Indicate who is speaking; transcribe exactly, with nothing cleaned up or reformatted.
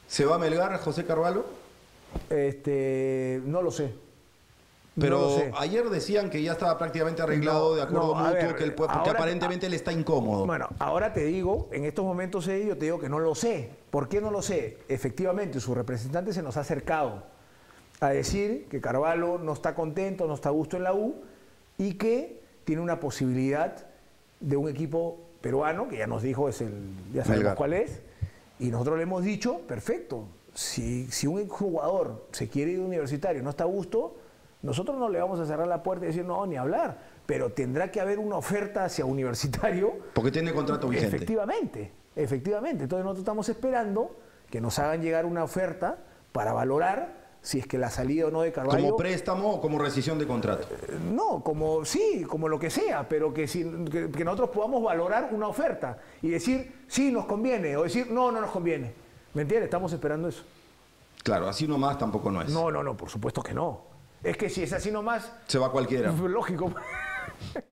Speaker 1: ¿Se va a Melgar José Carvalho?
Speaker 2: Este, no lo sé.
Speaker 1: Pero
Speaker 2: no lo sé.
Speaker 1: ayer decían que ya estaba prácticamente arreglado,
Speaker 2: No,
Speaker 1: de acuerdo
Speaker 2: no, a
Speaker 1: mutuo,
Speaker 2: ver,
Speaker 1: que él puede, porque
Speaker 2: ahora-
Speaker 1: aparentemente él está incómodo.
Speaker 2: Bueno, ahora te digo, en estos momentos eh, yo te digo que no lo sé. ¿Por qué no lo sé? Efectivamente, su representante se nos ha acercado a decir que Carvalho no está contento, no está a gusto en la U y que tiene una posibilidad de un equipo peruano, que ya nos dijo, es el, ya sabemos
Speaker 1: Melgar.
Speaker 2: cuál es, y nosotros le hemos dicho, perfecto, si, si un jugador se quiere ir de Universitario, no está a gusto, nosotros no le vamos a cerrar la puerta y decir no, ni hablar, pero tendrá que haber una oferta hacia Universitario.
Speaker 1: Porque tiene contrato vigente.
Speaker 2: Efectivamente, efectivamente. Entonces nosotros estamos esperando que nos hagan llegar una oferta para valorar si es que la salida o no de Carvalho.
Speaker 1: ¿Como préstamo o como rescisión de contrato?
Speaker 2: No, como sí, como lo que sea, pero que, si, que, que nosotros podamos valorar una oferta y decir sí nos conviene o decir no, no nos conviene. ¿Me entiendes? Estamos esperando eso.
Speaker 1: Claro, así nomás tampoco no es.
Speaker 2: No, no, no, por supuesto que no. Es que si es así nomás,
Speaker 1: Se va cualquiera.
Speaker 2: lógico.